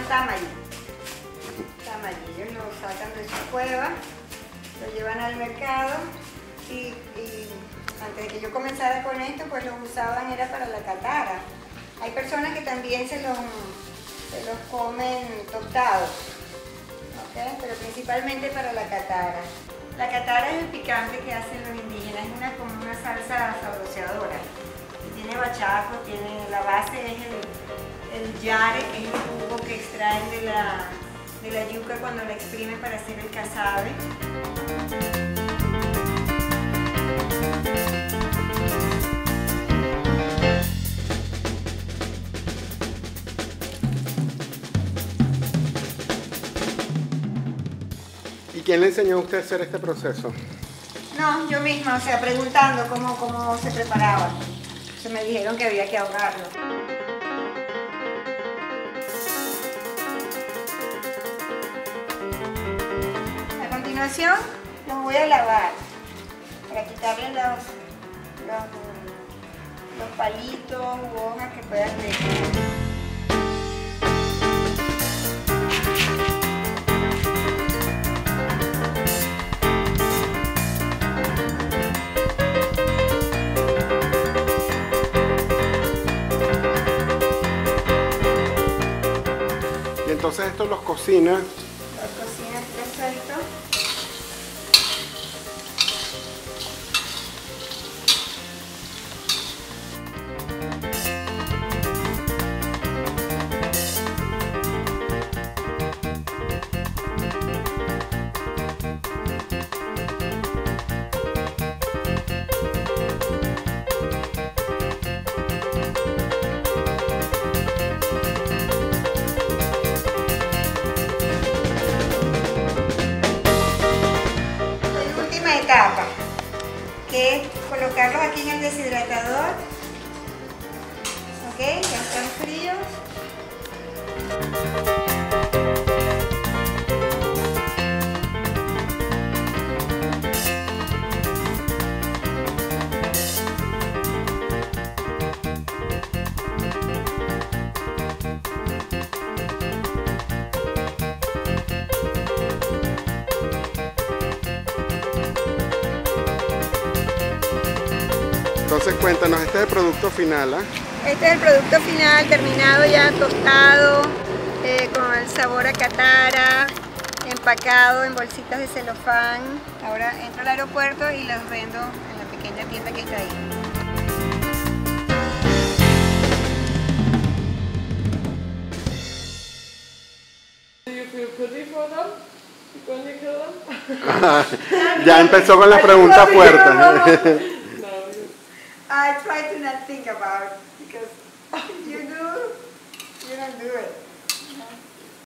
tamari. Ellos lo sacan de su cueva, lo llevan al mercado y antes de que yo comenzara con esto, pues lo usaban era para la catara. Hay personas que también se los comen tostados, ¿okay? Pero principalmente para la catara. La catara es el picante que hacen los indígenas, es como una salsa saboreadora. Tiene bachaco, la base es el yare, que es el jugo que extraen de la yuca cuando la exprimen para hacer el casabe. ¿Y quién le enseñó a usted a hacer este proceso? No, yo misma, o sea, preguntando cómo se preparaba. Entonces me dijeron que había que ahogarlo. A continuación, los voy a lavar para quitarle los palitos u hojas que puedan tener. Entonces esto los cocina. Los cocinas perfecto. Etapa, que es colocarlos aquí en el deshidratador. Ok, ya están fríos. Entonces cuéntanos, este es el producto final, ¿eh? Este es el producto final, terminado ya, tostado, con el sabor a catara, empacado en bolsitas de celofán. Ahora entro al aeropuerto y los vendo en la pequeña tienda que está ahí. Ya empezó con las preguntas fuertes. I try to not think about it because you don't do it.